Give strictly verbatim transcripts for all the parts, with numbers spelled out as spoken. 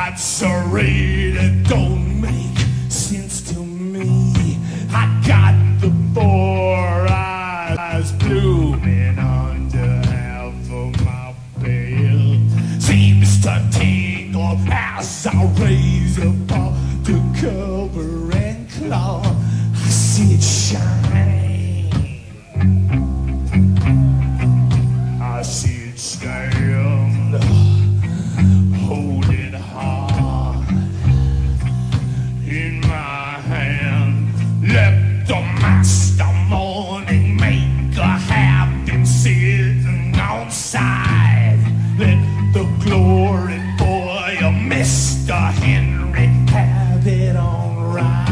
It don't make sense to me. I got the four eyes blooming under half of my bed. Seems to tingle as I raise a paw to cover and claw. I see it shine. I see it stand, holding hard in my hand. Let the master morning maker have been sitting on side. Let the glory boy of Mister Henry have it on right.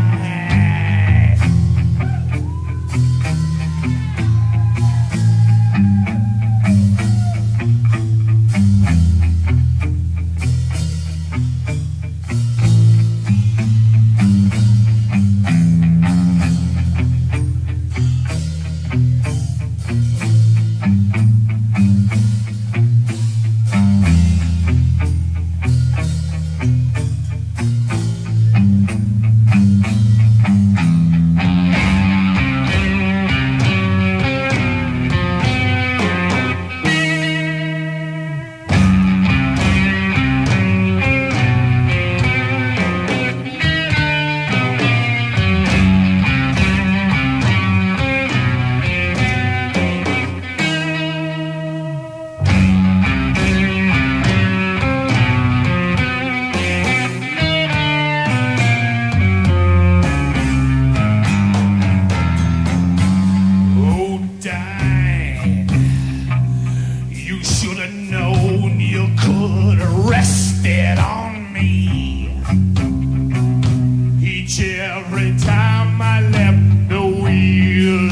Every time I left the wheel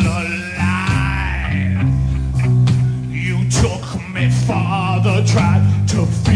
alive, you took me farther, tried to feel